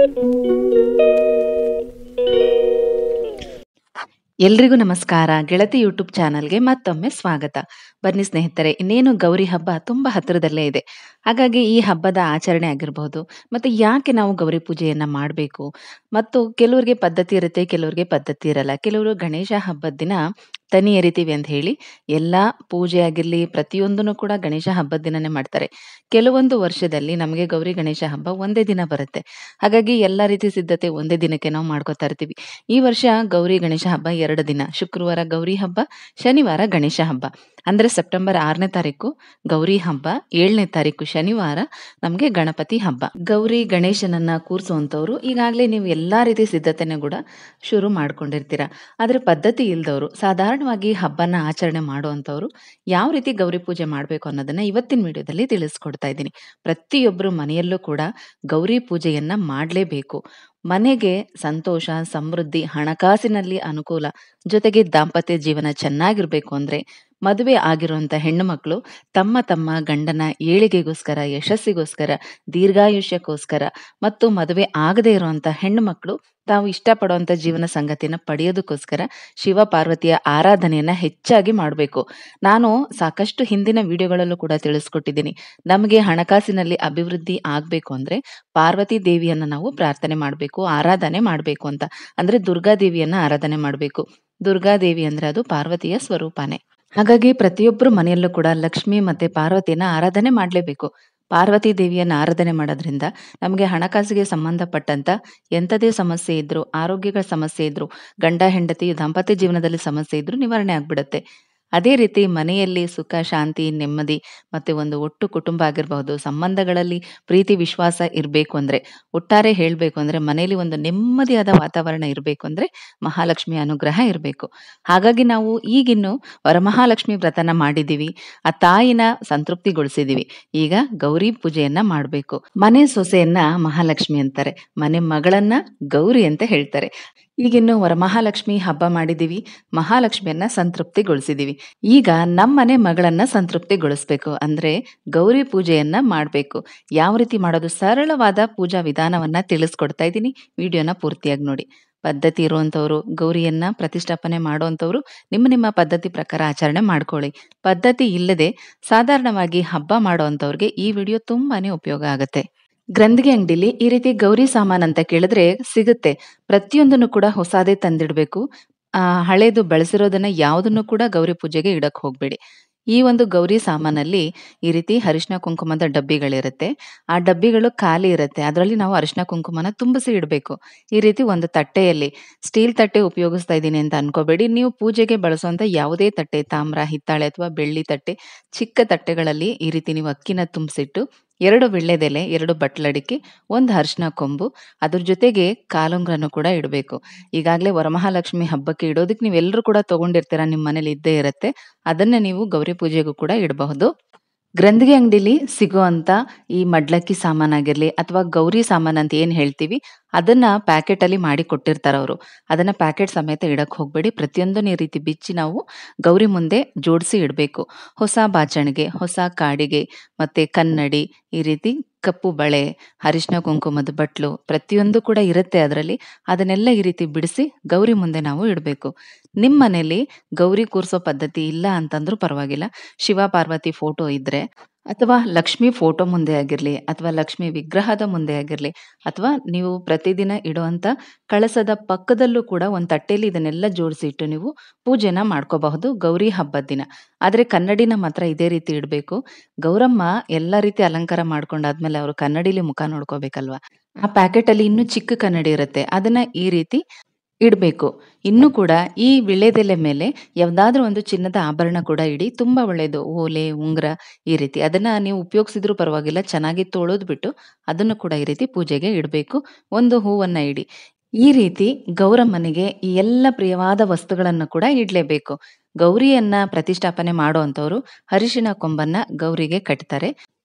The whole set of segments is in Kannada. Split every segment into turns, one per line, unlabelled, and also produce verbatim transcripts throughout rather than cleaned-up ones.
ಎಲ್ರಿಗೂ ನಮಸ್ಕಾರ. ಗೆಳತಿ ಯೂಟ್ಯೂಬ್ ಚಾನಲ್ಗೆ ಮತ್ತೊಮ್ಮೆ ಸ್ವಾಗತ. ಬನ್ನಿ ಸ್ನೇಹಿತರೆ, ಇನ್ನೇನು ಗೌರಿ ಹಬ್ಬ ತುಂಬ ಹತ್ತಿರದಲ್ಲೇ ಇದೆ. ಹಾಗಾಗಿ ಈ ಹಬ್ಬದ ಆಚರಣೆ ಆಗಿರಬಹುದು, ಮತ್ತು ಯಾಕೆ ನಾವು ಗೌರಿ ಪೂಜೆಯನ್ನು ಮಾಡಬೇಕು, ಮತ್ತು ಕೆಲವರಿಗೆ ಪದ್ಧತಿ ಇರುತ್ತೆ, ಕೆಲವರಿಗೆ ಪದ್ಧತಿ ಇರಲ್ಲ. ಕೆಲವರು ಗಣೇಶ ಹಬ್ಬದ ದಿನ ತನಿ ಎರಿತೀವಿ ಅಂತ ಹೇಳಿ ಎಲ್ಲ ಪೂಜೆ ಆಗಿರಲಿ ಪ್ರತಿಯೊಂದನ್ನು ಕೂಡ ಗಣೇಶ ಹಬ್ಬದ ದಿನನೇ ಮಾಡ್ತಾರೆ. ಕೆಲವೊಂದು ವರ್ಷದಲ್ಲಿ ನಮಗೆ ಗೌರಿ ಗಣೇಶ ಹಬ್ಬ ಒಂದೇ ದಿನ ಬರುತ್ತೆ. ಹಾಗಾಗಿ ಎಲ್ಲ ರೀತಿ ಸಿದ್ಧತೆ ಒಂದೇ ದಿನಕ್ಕೆ ನಾವು ಮಾಡ್ಕೋತಾ ಇರ್ತೀವಿ. ಈ ವರ್ಷ ಗೌರಿ ಗಣೇಶ ಹಬ್ಬ ಎರಡು ದಿನ, ಶುಕ್ರವಾರ ಗೌರಿ ಹಬ್ಬ, ಶನಿವಾರ ಗಣೇಶ ಹಬ್ಬ. ಅಂದ್ರೆ ಸೆಪ್ಟೆಂಬರ್ ಆರನೇ ತಾರೀಕು ಗೌರಿ ಹಬ್ಬ, ಏಳನೇ ತಾರೀಕು ಶನಿವಾರ ನಮಗೆ ಗಣಪತಿ ಹಬ್ಬ. ಗೌರಿ ಗಣೇಶನನ್ನ ಕೂರಿಸುವಂಥವ್ರು ಈಗಾಗಲೇ ನೀವು ಎಲ್ಲಾ ರೀತಿ ಸಿದ್ಧತೆನ ಕೂಡ ಶುರು ಮಾಡ್ಕೊಂಡಿರ್ತೀರ. ಆದ್ರೆ ಪದ್ಧತಿ ಇಲ್ದವರು, ಸಾಧಾರಣವಾಗಿ ಹಬ್ಬನ ಆಚರಣೆ ಮಾಡುವಂಥವ್ರು ಯಾವ ರೀತಿ ಗೌರಿ ಪೂಜೆ ಮಾಡಬೇಕು ಅನ್ನೋದನ್ನ ಇವತ್ತಿನ ವಿಡಿಯೋದಲ್ಲಿ ತಿಳಿಸ್ಕೊಡ್ತಾ ಇದ್ದೀನಿ. ಪ್ರತಿಯೊಬ್ಬರು ಮನೆಯಲ್ಲೂ ಕೂಡ ಗೌರಿ ಪೂಜೆಯನ್ನ ಮಾಡಲೇಬೇಕು. ಮನೆಗೆ ಸಂತೋಷ, ಸಮೃದ್ಧಿ, ಹಣಕಾಸಿನಲ್ಲಿ ಅನುಕೂಲ, ಜೊತೆಗೆ ದಾಂಪತ್ಯ ಜೀವನ ಚೆನ್ನಾಗಿರ್ಬೇಕು ಅಂದ್ರೆ ಮದುವೆ ಆಗಿರುವಂತ ಹೆಣ್ಣು ಮಕ್ಕಳು ತಮ್ಮ ತಮ್ಮ ಗಂಡನ ಏಳಿಗೆಗೋಸ್ಕರ, ಯಶಸ್ಸಿಗೋಸ್ಕರ, ದೀರ್ಘಾಯುಷ್ಯಕ್ಕೋಸ್ಕರ, ಮತ್ತು ಮದುವೆ ಆಗದೇ ಇರುವಂತ ಹೆಣ್ಣು ಮಕ್ಕಳು ತಾವು ಇಷ್ಟಪಡುವಂತ ಜೀವನ ಸಂಗತಿನ ಪಡೆಯೋದಕ್ಕೋಸ್ಕರ ಶಿವ ಪಾರ್ವತಿಯ ಆರಾಧನೆಯನ್ನ ಹೆಚ್ಚಾಗಿ ಮಾಡಬೇಕು. ನಾನು ಸಾಕಷ್ಟು ಹಿಂದಿನ ವಿಡಿಯೋಗಳಲ್ಲೂ ಕೂಡ ತಿಳಿಸ್ಕೊಟ್ಟಿದ್ದೀನಿ. ನಮಗೆ ಹಣಕಾಸಿನಲ್ಲಿ ಅಭಿವೃದ್ಧಿ ಆಗ್ಬೇಕು ಅಂದ್ರೆ ಪಾರ್ವತಿ ದೇವಿಯನ್ನ ನಾವು ಪ್ರಾರ್ಥನೆ ಮಾಡಬೇಕು, ಆರಾಧನೆ ಮಾಡಬೇಕು ಅಂತ. ಅಂದ್ರೆ ದುರ್ಗಾ ದೇವಿಯನ್ನ ಆರಾಧನೆ ಮಾಡಬೇಕು. ದುರ್ಗಾ ದೇವಿ ಅಂದ್ರೆ ಅದು ಪಾರ್ವತಿಯ ಸ್ವರೂಪನೇ. ಹಾಗಾಗಿ ಪ್ರತಿಯೊಬ್ಬರು ಮನೆಯಲ್ಲೂ ಕೂಡ ಲಕ್ಷ್ಮಿ ಮತ್ತೆ ಪಾರ್ವತಿಯನ್ನ ಆರಾಧನೆ ಮಾಡಲೇಬೇಕು. ಪಾರ್ವತಿ ದೇವಿಯನ್ನ ಆರಾಧನೆ ಮಾಡೋದ್ರಿಂದ ನಮಗೆ ಹಣಕಾಸಿಗೆ ಸಂಬಂಧಪಟ್ಟಂತ ಎಂಥದೇ ಸಮಸ್ಯೆ ಇದ್ರು, ಆರೋಗ್ಯಗಳ ಸಮಸ್ಯೆ ಇದ್ರು, ಗಂಡ ಹೆಂಡತಿ ದಾಂಪತ್ಯ ಜೀವನದಲ್ಲಿ ಸಮಸ್ಯೆ ಇದ್ರು ನಿವಾರಣೆ ಆಗ್ಬಿಡುತ್ತೆ. ಅದೇ ರೀತಿ ಮನೆಯಲ್ಲಿ ಸುಖ, ಶಾಂತಿ, ನೆಮ್ಮದಿ, ಮತ್ತೆ ಒಂದು ಒಟ್ಟು ಕುಟುಂಬ ಆಗಿರಬಹುದು, ಸಂಬಂಧಗಳಲ್ಲಿ ಪ್ರೀತಿ ವಿಶ್ವಾಸ ಇರಬೇಕು ಅಂದ್ರೆ, ಒಟ್ಟಾರೆ ಹೇಳಬೇಕು ಅಂದ್ರೆ ಮನೆಯಲ್ಲಿ ಒಂದು ನೆಮ್ಮದಿಯಾದ ವಾತಾವರಣ ಇರಬೇಕು ಅಂದ್ರೆ ಮಹಾಲಕ್ಷ್ಮಿ ಅನುಗ್ರಹ ಇರಬೇಕು. ಹಾಗಾಗಿ ನಾವು ಈಗಿನ್ನು ವರಮಹಾಲಕ್ಷ್ಮಿ ವ್ರತನ ಮಾಡಿದೀವಿ, ಆ ತಾಯಿನ ಸಂತೃಪ್ತಿಗೊಳಿಸಿದೀವಿ. ಈಗ ಗೌರಿ ಪೂಜೆಯನ್ನ ಮಾಡಬೇಕು. ಮನೆ ಸೊಸೆಯನ್ನ ಮಹಾಲಕ್ಷ್ಮಿ ಅಂತಾರೆ, ಮನೆ ಮಗಳನ್ನ ಗೌರಿ ಅಂತ ಹೇಳ್ತಾರೆ. ಈಗಿನ್ನು ವರಮಹಾಲಕ್ಷ್ಮಿ ಹಬ್ಬ ಮಾಡಿದೀವಿ, ಮಹಾಲಕ್ಷ್ಮಿಯನ್ನ ಸಂತೃಪ್ತಿಗೊಳಿಸಿದೀವಿ. ಈಗ ನಮ್ಮನೆ ಮಗಳನ್ನ ಸಂತೃಪ್ತಿಗೊಳಿಸ್ಬೇಕು ಅಂದ್ರೆ ಗೌರಿ ಪೂಜೆಯನ್ನ ಮಾಡಬೇಕು. ಯಾವ ರೀತಿ ಮಾಡೋದು, ಸರಳವಾದ ಪೂಜಾ ವಿಧಾನವನ್ನ ತಿಳಿಸ್ಕೊಡ್ತಾ ಇದ್ದೀನಿ. ವಿಡಿಯೋನ ಪೂರ್ತಿಯಾಗಿ ನೋಡಿ. ಪದ್ಧತಿ ಇರುವಂತವ್ರು, ಗೌರಿಯನ್ನ ಪ್ರತಿಷ್ಠಾಪನೆ ಮಾಡುವಂತವ್ರು ನಿಮ್ಮ ನಿಮ್ಮ ಪದ್ಧತಿ ಪ್ರಕಾರ ಆಚರಣೆ ಮಾಡ್ಕೊಳ್ಳಿ. ಪದ್ಧತಿ ಇಲ್ಲದೆ ಸಾಧಾರಣವಾಗಿ ಹಬ್ಬ ಮಾಡುವಂತವ್ರಿಗೆ ಈ ವಿಡಿಯೋ ತುಂಬಾನೇ ಉಪಯೋಗ ಆಗುತ್ತೆ. ಗ್ರಂಥಿಗೆ ಅಂಗಡಿಲಿ ಈ ರೀತಿ ಗೌರಿ ಸಾಮಾನ್ ಅಂತ ಕೇಳಿದ್ರೆ ಸಿಗುತ್ತೆ. ಪ್ರತಿಯೊಂದನ್ನು ಕೂಡ ಹೊಸಾದೇ ತಂದಿಡ್ಬೇಕು. ಆ ಹಳೇದು ಬಳಸಿರೋದನ್ನ ಯಾವುದನ್ನು ಕೂಡ ಗೌರಿ ಪೂಜೆಗೆ ಇಡಕ್ ಹೋಗ್ಬೇಡಿ. ಈ ಒಂದು ಗೌರಿ ಸಾಮಾನಲ್ಲಿ ಈ ರೀತಿ ಅರಿಶಿನ ಕುಂಕುಮದ ಡಬ್ಬಿಗಳಿರುತ್ತೆ. ಆ ಡಬ್ಬಿಗಳು ಖಾಲಿ ಇರುತ್ತೆ, ಅದರಲ್ಲಿ ನಾವು ಅರಿಶಿನ ಕುಂಕುಮನ ತುಂಬಿಸಿ ಇಡಬೇಕು. ಈ ರೀತಿ ಒಂದು ತಟ್ಟೆಯಲ್ಲಿ, ಸ್ಟೀಲ್ ತಟ್ಟೆ ಉಪಯೋಗಿಸ್ತಾ ಇದ್ದೀನಿ ಅಂತ ಅನ್ಕೋಬೇಡಿ. ನೀವು ಪೂಜೆಗೆ ಬಳಸುವಂತ ಯಾವುದೇ ತಟ್ಟೆ, ತಾಮ್ರ, ಹಿತ್ತಾಳೆ ಅಥವಾ ಬೆಳ್ಳಿ ತಟ್ಟೆ, ಚಿಕ್ಕ ತಟ್ಟೆಗಳಲ್ಲಿ ಈ ರೀತಿ ನೀವು ಅಕ್ಕಿನ ತುಂಬಿಸಿಟ್ಟು ಎರಡು ವಿಳ್ಳೆದೆಲೆ, ಎರಡು ಬಟ್ಲಡಿಕೆ, ಒಂದು ಅರಿಶಿನ ಕೊಂಬು, ಅದ್ರ ಜೊತೆಗೆ ಕಾಲುಂಗ್ರನು ಕೂಡ ಇಡಬೇಕು. ಈಗಾಗಲೇ ವರಮಹಾಲಕ್ಷ್ಮಿ ಹಬ್ಬಕ್ಕೆ ಇಡೋದಕ್ಕೆ ನೀವೆಲ್ಲರೂ ಕೂಡ ತಗೊಂಡಿರ್ತೀರಾ, ನಿಮ್ಮ ಮನೇಲಿ ಇದ್ದೇ ಇರುತ್ತೆ. ಅದನ್ನ ನೀವು ಗೌರಿ ಪೂಜೆಗೂ ಕೂಡ ಇಡಬಹುದು. ಗ್ರಂಥಿಗೆ ಅಂಗಡಿಲಿ ಸಿಗುವಂತ ಈ ಮಡ್ಲಕ್ಕಿ ಸಾಮಾನಾಗಿರ್ಲಿ ಅಥವಾ ಗೌರಿ ಸಾಮಾನ್ ಅಂತ ಏನ್ ಹೇಳ್ತೀವಿ, ಅದನ್ನ ಪ್ಯಾಕೆಟ್ ಅಲ್ಲಿ ಮಾಡಿ ಕೊಟ್ಟಿರ್ತಾರ ಅವರು. ಅದನ್ನ ಪ್ಯಾಕೆಟ್ ಸಮೇತ ಇಡಕ್ ಹೋಗ್ಬೇಡಿ. ಪ್ರತಿಯೊಂದನ್ನು ಈ ರೀತಿ ಬಿಚ್ಚಿ ನಾವು ಗೌರಿ ಮುಂದೆ ಜೋಡಿಸಿ ಇಡಬೇಕು. ಹೊಸ ಬಾಚಣಿಗೆ, ಹೊಸ ಕಾಡಿಗೆ, ಮತ್ತೆ ಕನ್ನಡಿ, ಈ ರೀತಿ ಕಪ್ಪು ಬಳೆ, ಅರಿಶಿನ ಕುಂಕುಮದ ಬಟ್ಲು, ಪ್ರತಿಯೊಂದು ಕೂಡ ಇರುತ್ತೆ ಅದರಲ್ಲಿ. ಅದನ್ನೆಲ್ಲ ಈ ರೀತಿ ಬಿಡಿಸಿ ಗೌರಿ ಮುಂದೆ ನಾವು ಇಡಬೇಕು. ನಿಮ್ಮ ಮನೇಲಿ ಗೌರಿ ಕೂರ್ಸೋ ಪದ್ಧತಿ ಇಲ್ಲ ಅಂತಂದ್ರೂ ಪರವಾಗಿಲ್ಲ, ಶಿವ ಪಾರ್ವತಿ ಫೋಟೋ ಇದ್ರೆ ಅಥವಾ ಲಕ್ಷ್ಮಿ ಫೋಟೋ ಮುಂದೆ ಆಗಿರ್ಲಿ ಅಥವಾ ಲಕ್ಷ್ಮಿ ವಿಗ್ರಹದ ಮುಂದೆ ಆಗಿರ್ಲಿ ಅಥವಾ ನೀವು ಪ್ರತಿದಿನ ಇಡುವಂತ ಕಳಸದ ಪಕ್ಕದಲ್ಲೂ ಕೂಡ ಒಂದು ತಟ್ಟೆಯಲ್ಲಿ ಇದನ್ನೆಲ್ಲ ಜೋಡಿಸಿ ಇಟ್ಟು ನೀವು ಪೂಜೆನ ಮಾಡ್ಕೋಬಹುದು ಗೌರಿ ಹಬ್ಬದ ದಿನ. ಆದ್ರೆ ಕನ್ನಡಿನ ಮಾತ್ರ ಇದೇ ರೀತಿ ಇಡಬೇಕು. ಗೌರಮ್ಮ ಎಲ್ಲ ರೀತಿ ಅಲಂಕಾರ ಮಾಡ್ಕೊಂಡಾದ್ಮೇಲೆ ಅವರು ಕನ್ನಡಿಲಿ ಮುಖ ನೋಡ್ಕೋಬೇಕಲ್ವಾ. ಆ ಪ್ಯಾಕೆಟ್ ಅಲ್ಲಿ ಇನ್ನೂ ಚಿಕ್ಕ ಕನ್ನಡಿ ಇರುತ್ತೆ, ಅದನ್ನ ಈ ರೀತಿ ಇಡಬೇಕು. ಇನ್ನು ಕೂಡ ಈ ವಿಳ್ಳೆದೆಲೆ ಮೇಲೆ ಯಾವ್ದಾದ್ರೂ ಒಂದು ಚಿನ್ನದ ಆಭರಣ ಕೂಡ ಇಡಿ, ತುಂಬಾ ಒಳ್ಳೇದು. ಓಲೆ, ಉಂಗ್ರ, ಈ ರೀತಿ ಅದನ್ನ ನೀವು ಉಪಯೋಗಿಸಿದ್ರು ಪರವಾಗಿಲ್ಲ, ಚೆನ್ನಾಗಿ ತೊಳೆದು ಬಿಟ್ಟು ಅದನ್ನು ಕೂಡ ಈ ರೀತಿ ಪೂಜೆಗೆ ಇಡಬೇಕು. ಒಂದು ಹೂವನ್ನ ಇಡಿ. ಈ ರೀತಿ ಗೌರಮ್ಮನಿಗೆ ಈ ಎಲ್ಲ ಪ್ರಿಯವಾದ ವಸ್ತುಗಳನ್ನು ಕೂಡ ಇಡ್ಲೇಬೇಕು. ಗೌರಿಯನ್ನ ಪ್ರತಿಷ್ಠಾಪನೆ ಮಾಡುವಂತವ್ರು ಅರಿಶಿನ ಕೊಂಬನ್ನ ಗೌರಿಗೆ ಕಟ್ತಾರೆ.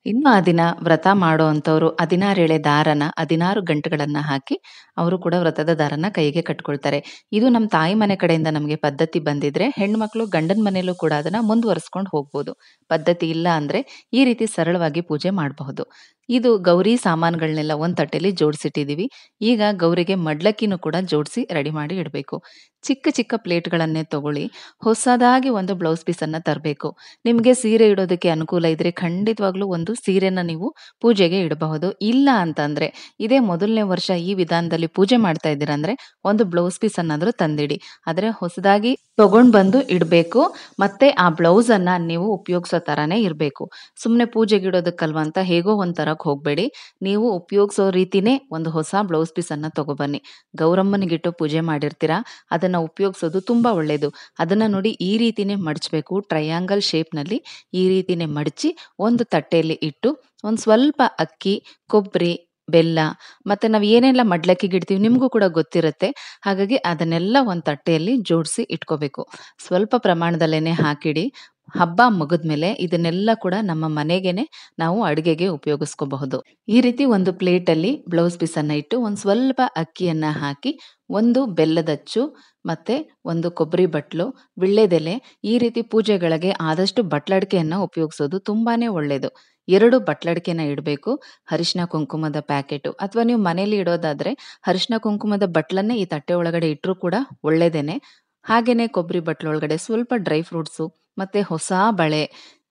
ಇನ್ನು ಆ ದಿನ ವ್ರತ ಮಾಡೋ ಅಂಥವ್ರು ಹದಿನಾರು ಎಳೆ ದಾರನ ಹದಿನಾರು ಗಂಟುಗಳನ್ನ ಹಾಕಿ ಅವರು ಕೂಡ ವ್ರತದ ದಾರನ ಕೈಗೆ ಕಟ್ಕೊಳ್ತಾರೆ. ಇದು ನಮ್ಮ ತಾಯಿ ಮನೆ ಕಡೆಯಿಂದ ನಮಗೆ ಪದ್ಧತಿ ಬಂದಿದ್ರೆ ಹೆಣ್ಮಕ್ಳು ಗಂಡನ ಮನೆಯಲ್ಲೂ ಕೂಡ ಅದನ್ನ ಮುಂದುವರಿಸ್ಕೊಂಡು ಹೋಗ್ಬೋದು. ಪದ್ಧತಿ ಇಲ್ಲ ಅಂದ್ರೆ ಈ ರೀತಿ ಸರಳವಾಗಿ ಪೂಜೆ ಮಾಡಬಹುದು. ಇದು ಗೌರಿ ಸಾಮಾನುಗಳನ್ನೆಲ್ಲ ಒಂದ್ ತಟ್ಟೆಲಿ ಜೋಡಿಸಿಟ್ಟಿದೀವಿ. ಈಗ ಗೌರಿಗೆ ಮಡ್ಲಕ್ಕಿನೂ ಕೂಡ ಜೋಡಿಸಿ ರೆಡಿ ಮಾಡಿ ಇಡಬೇಕು. ಚಿಕ್ಕ ಚಿಕ್ಕ ಪ್ಲೇಟ್ಗಳನ್ನೇ ತಗೊಳ್ಳಿ. ಹೊಸದಾಗಿ ಒಂದು ಬ್ಲೌಸ್ ಪೀಸ್ ಅನ್ನ ತರಬೇಕು. ನಿಮ್ಗೆ ಸೀರೆ ಇಡೋದಕ್ಕೆ ಅನುಕೂಲ ಇದ್ರೆ ಖಂಡಿತವಾಗ್ಲೂ ಒಂದು ಸೀರೆನ ನೀವು ಪೂಜೆಗೆ ಇಡಬಹುದು. ಇಲ್ಲ ಅಂತಂದ್ರೆ ಇದೇ ಮೊದಲನೇ ವರ್ಷ ಈ ವಿಧಾನದಲ್ಲಿ ಪೂಜೆ ಮಾಡ್ತಾ ಇದ್ದೀರಾ ಅಂದ್ರೆ ಒಂದು ಬ್ಲೌಸ್ ಪೀಸ್ ಅನ್ನಾದ್ರೂ ತಂದಿಡಿ. ಆದ್ರೆ ಹೊಸದಾಗಿ ತಗೊಂಡ್ ಬಂದು ಇಡಬೇಕು. ಮತ್ತೆ ಆ ಬ್ಲೌಸ್ ಅನ್ನ ನೀವು ಉಪಯೋಗಿಸೋ ತರಾನೇ ಇರಬೇಕು. ಸುಮ್ನೆ ಪೂಜೆಗೆ ಇಡೋದಕ್ಕಲ್ವಾ ಅಂತ ಹೇಗೋ ಒಂದ್ ತರಕ್ ಹೋಗ್ಬೇಡಿ. ನೀವು ಉಪಯೋಗಿಸೋ ರೀತಿನೇ ಒಂದು ಹೊಸ ಬ್ಲೌಸ್ ಪೀಸ್ ಅನ್ನ ತಗೊಬನ್ನಿ. ಗೌರಮ್ಮನಿಗಿಟ್ಟು ಪೂಜೆ ಮಾಡಿರ್ತೀರಾ, ಅದನ್ನ ಉಪಯೋಗಿಸೋದು ತುಂಬಾ ಒಳ್ಳೇದು. ಅದನ್ನ ನೋಡಿ ಈ ರೀತಿನೇ ಮಡಚಬೇಕು. ಟ್ರಯಾಂಗಲ್ ಶೇಪ್ ನಲ್ಲಿ ಈ ರೀತಿನೇ ಮಡಚಿ ಒಂದು ತಟ್ಟೆಯಲ್ಲಿ ಇಟ್ಟು ಒಂದ್ ಸ್ವಲ್ಪ ಅಕ್ಕಿ, ಕೊಬ್ಬರಿ, ಬೆಲ್ಲ ಮತ್ತೆ ನಾವು ಏನೆಲ್ಲ ಮಡ್ಲಕ್ಕಿಗೆ ಇಡ್ತೀವಿ ನಿಮ್ಗೂ ಕೂಡ ಗೊತ್ತಿರುತ್ತೆ. ಹಾಗಾಗಿ ಅದನ್ನೆಲ್ಲ ಒಂದ್ ತಟ್ಟೆಯಲ್ಲಿ ಜೋಡಿಸಿ ಇಟ್ಕೋಬೇಕು. ಸ್ವಲ್ಪ ಪ್ರಮಾಣದಲ್ಲೇನೆ ಹಾಕಿಡಿ. ಹಬ್ಬ ಮುಗಿದ್ಮೇಲೆ ಇದನ್ನೆಲ್ಲ ಕೂಡ ನಮ್ಮ ಮನೆಗೇನೆ ನಾವು ಅಡುಗೆಗೆ ಉಪಯೋಗಿಸ್ಕೋಬಹುದು. ಈ ರೀತಿ ಒಂದು ಪ್ಲೇಟಲ್ಲಿ ಬ್ಲೌಸ್ ಪೀಸ್ ಅನ್ನ ಇಟ್ಟು ಒಂದ್ ಸ್ವಲ್ಪ ಅಕ್ಕಿಯನ್ನ ಹಾಕಿ ಒಂದು ಬೆಲ್ಲದಚ್ಚು ಮತ್ತೆ ಒಂದು ಕೊಬ್ಬರಿ ಬಟ್ಲು, ವಿಳ್ಳೆದೆಲೆ ಈ ರೀತಿ ಪೂಜೆಗಳಿಗೆ ಆದಷ್ಟು ಬಟ್ಲಡಿಕೆಯನ್ನ ಉಪಯೋಗಿಸೋದು ತುಂಬಾನೇ ಒಳ್ಳೇದು. ಎರಡು ಬಟ್ಲಡಿಕೆನ ಇಡಬೇಕು. ಅರಿಶಿನ ಕುಂಕುಮದ ಪ್ಯಾಕೆಟು ಅಥವಾ ನೀವು ಮನೇಲಿ ಇಡೋದಾದ್ರೆ ಅರಿಶಿನ ಕುಂಕುಮದ ಬಟ್ಲನ್ನೇ ಈ ತಟ್ಟೆ ಒಳಗಡೆ ಇಟ್ಟರೂ ಕೂಡ ಒಳ್ಳೇದೇನೆ. ಹಾಗೇನೆ ಕೊಬ್ಬರಿ ಬಟ್ಲೊಳಗಡೆ ಸ್ವಲ್ಪ ಡ್ರೈ ಫ್ರೂಟ್ಸು ಮತ್ತೆ ಹೊಸ ಬಳೆ,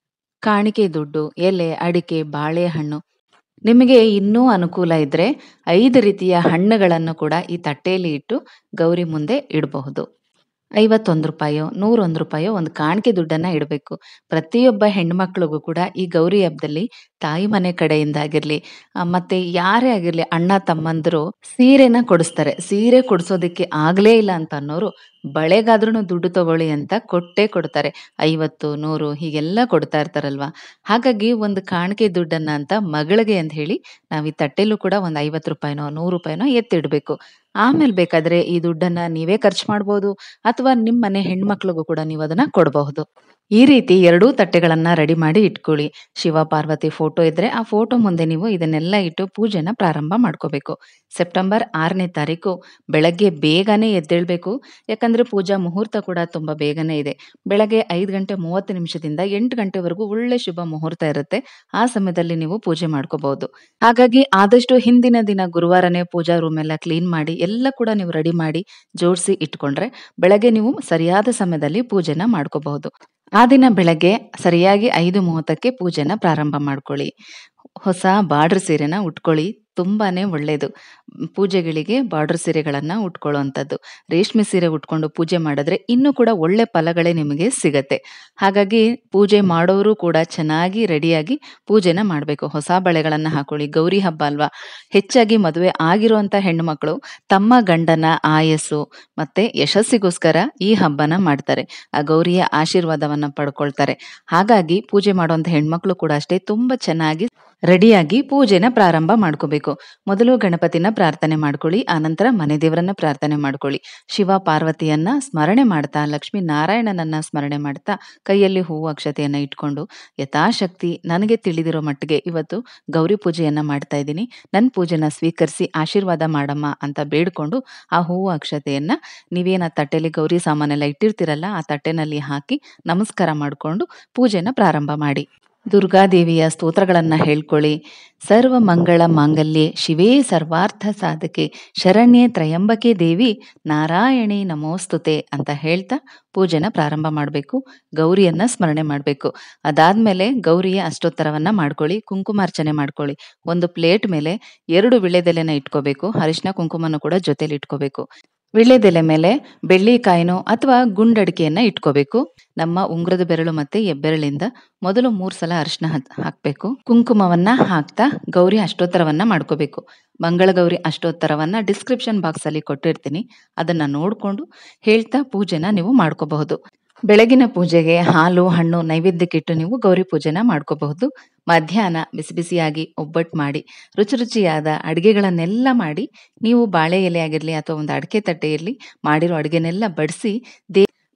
ಕಾಣಿಕೆ ದುಡ್ಡು, ಎಲೆ, ಅಡಿಕೆ, ಬಾಳೆಹಣ್ಣು ನಿಮಗೆ ಇನ್ನೂ ಅನುಕೂಲ ಇದ್ರೆ ಐದು ರೀತಿಯ ಹಣ್ಣುಗಳನ್ನು ಕೂಡ ಈ ತಟ್ಟೆಯಲ್ಲಿ ಇಟ್ಟು ಗೌರಿ ಮುಂದೆ ಇಡಬಹುದು. ಐವತ್ತೊಂದು ರೂಪಾಯೋ ನೂರೊಂದು ರೂಪಾಯೋ ಒಂದು ಕಾಣಿಕೆ ದುಡ್ಡನ್ನ ಇಡಬೇಕು. ಪ್ರತಿಯೊಬ್ಬ ಹೆಣ್ಮಕ್ಳಿಗೂ ಕೂಡ ಈ ಗೌರಿ ಹಬ್ಬದಲ್ಲಿ ತಾಯಿ ಮನೆ ಕಡೆಯಿಂದ ಆಗಿರ್ಲಿ ಆ, ಮತ್ತೆ ಯಾರೇ ಆಗಿರ್ಲಿ ಅಣ್ಣ ತಮ್ಮಂದ್ರು ಸೀರೆನ ಕೊಡಿಸ್ತಾರೆ. ಸೀರೆ ಕೊಡಿಸೋದಕ್ಕೆ ಆಗ್ಲೇ ಇಲ್ಲ ಅಂತ ಅನ್ನೋರು ಬಳೆಗಾದ್ರೂ ದುಡ್ಡು ತಗೊಳ್ಳಿ ಅಂತ ಕೊಟ್ಟೇ ಕೊಡ್ತಾರೆ. ಐವತ್ತು ನೂರು ಹೀಗೆಲ್ಲ ಕೊಡ್ತಾ ಇರ್ತಾರಲ್ವಾ. ಹಾಗಾಗಿ ಒಂದು ಕಾಣಿಕೆ ದುಡ್ಡನ್ನ ಅಂತ ಮಗಳಿಗೆ ಅಂತ ಹೇಳಿ ನಾವು ಈ ತಟ್ಟೆಲ್ಲೂ ಕೂಡ ಒಂದು ಐವತ್ತು ರೂಪಾಯಿನೋ ನೂರು ರೂಪಾಯಿನೋ ಎತ್ತಿಡ್ಬೇಕು. ಆಮೇಲೆ ಬೇಕಾದ್ರೆ ಈ ದುಡ್ಡನ್ನ ನೀವೇ ಖರ್ಚು ಮಾಡ್ಬೋದು ಅಥವಾ ನಿಮ್ಮ ಮನೆ ಹೆಣ್ಮಕ್ಳಿಗೂ ಕೂಡ ನೀವು ಅದನ್ನ ಕೊಡಬಹುದು. ಈ ರೀತಿ ಎರಡೂ ತಟ್ಟೆಗಳನ್ನ ರೆಡಿ ಮಾಡಿ ಇಟ್ಕೊಳ್ಳಿ. ಶಿವ ಪಾರ್ವತಿ ಫೋಟೋ ಇದ್ರೆ ಆ ಫೋಟೋ ಮುಂದೆ ನೀವು ಇದನ್ನೆಲ್ಲ ಇಟ್ಟು ಪೂಜೆನ ಪ್ರಾರಂಭ ಮಾಡ್ಕೋಬೇಕು. ಸೆಪ್ಟೆಂಬರ್ ಆರನೇ ತಾರೀಕು ಬೆಳಗ್ಗೆ ಬೇಗನೆ ಎದ್ದೇಳ್ಬೇಕು. ಯಾಕಂದ್ರೆ ಪೂಜಾ ಮುಹೂರ್ತ ಕೂಡ ತುಂಬಾ ಬೇಗನೆ ಇದೆ. ಬೆಳಗ್ಗೆ ಐದು ಗಂಟೆ ಮೂವತ್ತು ನಿಮಿಷದಿಂದ ಎಂಟು ಗಂಟೆವರೆಗೂ ಒಳ್ಳೆ ಶುಭ ಮುಹೂರ್ತ ಇರುತ್ತೆ. ಆ ಸಮಯದಲ್ಲಿ ನೀವು ಪೂಜೆ ಮಾಡ್ಕೋಬಹುದು. ಹಾಗಾಗಿ ಆದಷ್ಟು ಹಿಂದಿನ ದಿನ ಗುರುವಾರನೇ ಪೂಜಾ ರೂಮ್ ಎಲ್ಲ ಕ್ಲೀನ್ ಮಾಡಿ ಎಲ್ಲ ಕೂಡ ನೀವು ರೆಡಿ ಮಾಡಿ ಜೋಡಿಸಿ ಇಟ್ಕೊಂಡ್ರೆ ಬೆಳಗ್ಗೆ ನೀವು ಸರಿಯಾದ ಸಮಯದಲ್ಲಿ ಪೂಜೆನ ಮಾಡ್ಕೋಬಹುದು. ಆ ದಿನ ಬೆಳಗ್ಗೆ ಸರಿಯಾಗಿ ಐದು ಮೂವತ್ತಕ್ಕೆ ಪೂಜೆನ ಪ್ರಾರಂಭ ಮಾಡ್ಕೊಳ್ಳಿ. ಹೊಸ ಬಾರ್ಡರ್ ಸೀರೆನ ಉಟ್ಕೊಳ್ಳಿ. ತುಂಬಾನೇ ಒಳ್ಳೇದು. ಪೂಜೆಗಳಿಗೆ ಬಾರ್ಡರ್ ಸೀರೆಗಳನ್ನ ಉಟ್ಕೊಳ್ಳುವಂಥದ್ದು. ರೇಷ್ಮೆ ಸೀರೆ ಉಟ್ಕೊಂಡು ಪೂಜೆ ಮಾಡಿದ್ರೆ ಇನ್ನೂ ಕೂಡ ಒಳ್ಳೆ ಫಲಗಳೇ ನಿಮಗೆ ಸಿಗತ್ತೆ. ಹಾಗಾಗಿ ಪೂಜೆ ಮಾಡೋರು ಕೂಡ ಚೆನ್ನಾಗಿ ರೆಡಿಯಾಗಿ ಪೂಜೆನ ಮಾಡಬೇಕು. ಹೊಸ ಬಳೆಗಳನ್ನ ಹಾಕೊಳ್ಳಿ. ಗೌರಿ ಹಬ್ಬ ಅಲ್ವಾ. ಹೆಚ್ಚಾಗಿ ಮದುವೆ ಆಗಿರುವಂತ ಹೆಣ್ಣು ಮಕ್ಕಳು ತಮ್ಮ ಗಂಡನ ಆಯಸ್ಸು ಮತ್ತೆ ಯಶಸ್ಸಿಗೋಸ್ಕರ ಈ ಹಬ್ಬನ ಮಾಡ್ತಾರೆ. ಆ ಗೌರಿಯ ಆಶೀರ್ವಾದವನ್ನ ಪಡ್ಕೊಳ್ತಾರೆ. ಹಾಗಾಗಿ ಪೂಜೆ ಮಾಡುವಂತ ಹೆಣ್ಮಕ್ಳು ಕೂಡ ಅಷ್ಟೇ ತುಂಬಾ ಚೆನ್ನಾಗಿ ರೆಡಿಯಾಗಿ ಪೂಜೆನ ಪ್ರಾರಂಭ ಮಾಡ್ಕೋಬೇಕು. ಮೊದಲು ಗಣಪತಿನ ಪ್ರಾರ್ಥನೆ ಮಾಡ್ಕೊಳ್ಳಿ. ಆನಂತರ ಮನೆ ದೇವರನ್ನ ಪ್ರಾರ್ಥನೆ ಮಾಡ್ಕೊಳ್ಳಿ. ಶಿವ ಪಾರ್ವತಿಯನ್ನ ಸ್ಮರಣೆ ಮಾಡ್ತಾ ಲಕ್ಷ್ಮೀ ನಾರಾಯಣನನ್ನ ಸ್ಮರಣೆ ಮಾಡ್ತಾ ಕೈಯಲ್ಲಿ ಹೂವು ಅಕ್ಷತೆಯನ್ನ ಇಟ್ಕೊಂಡು ಯಥಾಶಕ್ತಿ ನನಗೆ ತಿಳಿದಿರೋ ಮಟ್ಟಿಗೆ ಇವತ್ತು ಗೌರಿ ಪೂಜೆಯನ್ನ ಮಾಡ್ತಾ ಇದ್ದೀನಿ, ನನ್ನ ಪೂಜೆನ ಸ್ವೀಕರಿಸಿ ಆಶೀರ್ವಾದ ಮಾಡಮ್ಮ ಅಂತ ಬೇಡ್ಕೊಂಡು ಆ ಹೂವು ಅಕ್ಷತೆಯನ್ನ ನೀವೇನ ತಟ್ಟೆಲಿ ಗೌರಿ ಸಾಮಾನೆಲ್ಲ ಇಟ್ಟಿರ್ತೀರಲ್ಲ ಆ ತಟ್ಟೆನಲ್ಲಿ ಹಾಕಿ ನಮಸ್ಕಾರ ಮಾಡಿಕೊಂಡು ಪೂಜೆನ ಪ್ರಾರಂಭ ಮಾಡಿ. ದುರ್ಗಾದೇವಿಯ ಸ್ತೋತ್ರಗಳನ್ನ ಹೇಳ್ಕೊಳ್ಳಿ. ಸರ್ವ ಮಂಗಳ ಮಾಂಗಲ್ಯೆ ಶಿವೇ ಸರ್ವಾರ್ಥ ಸಾಧಕೆ ಶರಣ್ಯೆ ತ್ರಯಂಬಕೆ ದೇವಿ ನಾರಾಯಣಿ ನಮೋಸ್ತುತೆ ಅಂತ ಹೇಳ್ತಾ ಪೂಜೆನ ಪ್ರಾರಂಭ ಮಾಡಬೇಕು. ಗೌರಿಯನ್ನ ಸ್ಮರಣೆ ಮಾಡಬೇಕು. ಅದಾದ್ಮೇಲೆ ಗೌರಿಯ ಅಷ್ಟೋತ್ತರವನ್ನ ಮಾಡ್ಕೊಳ್ಳಿ. ಕುಂಕುಮಾರ್ಚನೆ ಮಾಡ್ಕೊಳ್ಳಿ. ಒಂದು ಪ್ಲೇಟ್ ಮೇಲೆ ಎರಡು ವಿಳ್ಳೆದೆಲೆನ ಇಟ್ಕೋಬೇಕು. ಅರಿಶಿನ ಕುಂಕುಮನು ಕೂಡ ಜೊತೆಲಿ ಇಟ್ಕೋಬೇಕು. ವಿಳ್ಳೆದೆಲೆ ಮೇಲೆ ಬೆಳ್ಳಿಕಾಯಿನೋ ಅಥವಾ ಗುಂಡಡಿಕೆಯನ್ನ ಇಟ್ಕೋಬೇಕು. ನಮ್ಮ ಉಂಗುರದ ಬೆರಳು ಮತ್ತೆ ಹೆಬ್ಬೆರಳಿಂದ ಮೊದಲು ಮೂರ್ ಸಲ ಅರಿಶಿನ ಹಾಕ್ಬೇಕು. ಕುಂಕುಮವನ್ನ ಹಾಕ್ತಾ ಗೌರಿ ಅಷ್ಟೋತ್ತರವನ್ನ ಮಾಡ್ಕೋಬೇಕು. ಮಂಗಳಗೌರಿ ಅಷ್ಟೋತ್ತರವನ್ನ ಡಿಸ್ಕ್ರಿಪ್ಷನ್ ಬಾಕ್ಸ್ ಅಲ್ಲಿ ಕೊಟ್ಟಿರ್ತೀನಿ. ಅದನ್ನ ನೋಡ್ಕೊಂಡು ಹೇಳ್ತಾ ಪೂಜೆನ ನೀವು ಮಾಡ್ಕೋಬಹುದು. ಬೆಳಗಿನ ಪೂಜೆಗೆ ಹಾಲು ಹಣ್ಣು ನೈವೇದ್ಯಕ್ಕಿಟ್ಟು ನೀವು ಗೌರಿ ಪೂಜೆನ ಮಾಡ್ಕೋಬಹುದು. ಮಧ್ಯಾಹ್ನ ಬಿಸಿ ಬಿಸಿಯಾಗಿ ಒಬ್ಬಟ್ಟು ಮಾಡಿ ರುಚಿ ರುಚಿಯಾದ ಅಡುಗೆಗಳನ್ನೆಲ್ಲ ಮಾಡಿ ನೀವು ಬಾಳೆ ಎಲೆ ಆಗಿರ್ಲಿ ಅಥವಾ ಒಂದು ಅಡಿಕೆ ತಟ್ಟೆಯಲ್ಲಿ ಮಾಡಿರೋ ಅಡುಗೆನೆಲ್ಲ ಬಡಿಸಿ ದೇ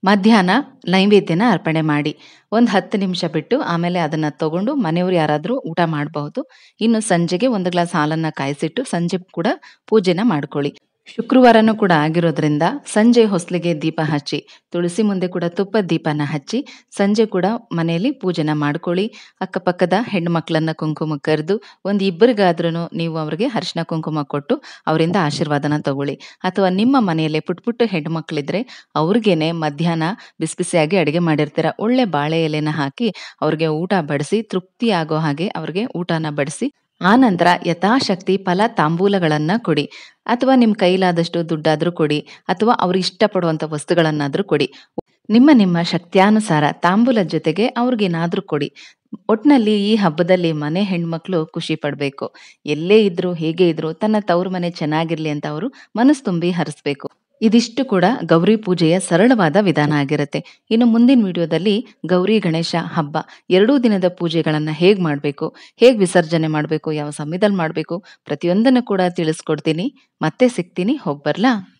ಮಧ್ಯಾಹ್ನ ನೈವೇದ್ಯನ ಅರ್ಪಣೆ ಮಾಡಿ ಒಂದು ಹತ್ತು ನಿಮಿಷ ಬಿಟ್ಟು ಆಮೇಲೆ ಅದನ್ನ ತಗೊಂಡು ಮನೆಯವರು ಯಾರಾದರೂ ಊಟ ಮಾಡಬಹುದು. ಇನ್ನು ಸಂಜೆಗೆ ಒಂದು ಗ್ಲಾಸ್ ಹಾಲನ್ನ ಕಾಯಿಸಿಟ್ಟು ಸಂಜೆ ಕೂಡ ಪೂಜೆನ ಮಾಡ್ಕೊಳ್ಳಿ. ಶುಕ್ರವಾರನೂ ಕೂಡ ಆಗಿರೋದ್ರಿಂದ ಸಂಜೆ ಹೊಸ್ಲಿಗೆ ದೀಪ ಹಚ್ಚಿ, ತುಳಸಿ ಮುಂದೆ ಕೂಡ ತುಪ್ಪದ ದೀಪನ ಹಚ್ಚಿ ಸಂಜೆ ಕೂಡ ಮನೆಯಲ್ಲಿ ಪೂಜೆನ ಮಾಡ್ಕೊಳ್ಳಿ. ಅಕ್ಕಪಕ್ಕದ ಹೆಣ್ಣು ಮಕ್ಕಳನ್ನ ಕುಂಕುಮ ಕರೆದು ಒಂದು ಇಬ್ಬರಿಗಾದ್ರೂ ನೀವು ಅವ್ರಿಗೆ ಅರಿಶಿನ ಕುಂಕುಮ ಕೊಟ್ಟು ಅವರಿಂದ ಆಶೀರ್ವಾದನ ತಗೊಳ್ಳಿ. ಅಥವಾ ನಿಮ್ಮ ಮನೆಯಲ್ಲೇ ಪುಟ್ಟ ಪುಟ್ಟ ಹೆಣ್ಣು ಮಕ್ಕಳಿದ್ರೆ ಅವ್ರಿಗೇನೆ ಮಧ್ಯಾಹ್ನ ಬಿಸಿ ಬಿಸಿಯಾಗಿ ಅಡುಗೆ ಮಾಡಿರ್ತೀರ, ಒಳ್ಳೆ ಬಾಳೆ ಎಲೆನ ಹಾಕಿ ಅವ್ರಿಗೆ ಊಟ ಬಡಿಸಿ ತೃಪ್ತಿ ಆಗೋ ಹಾಗೆ ಅವ್ರಿಗೆ ಊಟನ ಬಡಿಸಿ ಆ ನಂತರ ಯಥಾಶಕ್ತಿ ಫಲ ತಾಂಬೂಲಗಳನ್ನ ಕೊಡಿ. ಅಥವಾ ನಿಮ್ಮ ಕೈಲಾದಷ್ಟು ದುಡ್ಡಾದ್ರೂ ಕೊಡಿ, ಅಥವಾ ಅವ್ರು ಇಷ್ಟಪಡುವಂಥ ವಸ್ತುಗಳನ್ನಾದ್ರೂ ಕೊಡಿ. ನಿಮ್ಮ ನಿಮ್ಮ ಶಕ್ತ್ಯಾನುಸಾರ ತಾಂಬೂಲದ ಜೊತೆಗೆ ಅವ್ರಿಗೇನಾದ್ರೂ ಕೊಡಿ. ಒಟ್ನಲ್ಲಿ ಈ ಹಬ್ಬದಲ್ಲಿ ಮನೆ ಹೆಣ್ಮಕ್ಳು ಖುಷಿ ಪಡಬೇಕು. ಎಲ್ಲೇ ಇದ್ರು ಹೇಗೆ ಇದ್ರು ತನ್ನ ತವ್ರ ಮನೆ ಚೆನ್ನಾಗಿರ್ಲಿ ಅಂತ ಅವರು ಮನಸ್ಸು ತುಂಬಿ ಹರಿಸ್ಬೇಕು. ಇದಿಷ್ಟು ಕೂಡ ಗೌರಿ ಪೂಜೆಯ ಸರಳವಾದ ವಿಧಾನ ಆಗಿರುತ್ತೆ. ಇನ್ನು ಮುಂದಿನ ವಿಡಿಯೋದಲ್ಲಿ ಗೌರಿ ಗಣೇಶ ಹಬ್ಬ ಎರಡೂ ದಿನದ ಪೂಜೆಗಳನ್ನ ಹೇಗ್ ಮಾಡಬೇಕು, ಹೇಗ್ ವಿಸರ್ಜನೆ ಮಾಡಬೇಕು, ಯಾವ ಸಮಯದಲ್ಲಿ ಮಾಡಬೇಕು, ಪ್ರತಿಯೊಂದನ್ನು ಕೂಡ ತಿಳಿಸ್ಕೊಡ್ತೀನಿ. ಮತ್ತೆ ಸಿಗ್ತೀನಿ. ಹೋಗ್ಬರ್ಲಾ?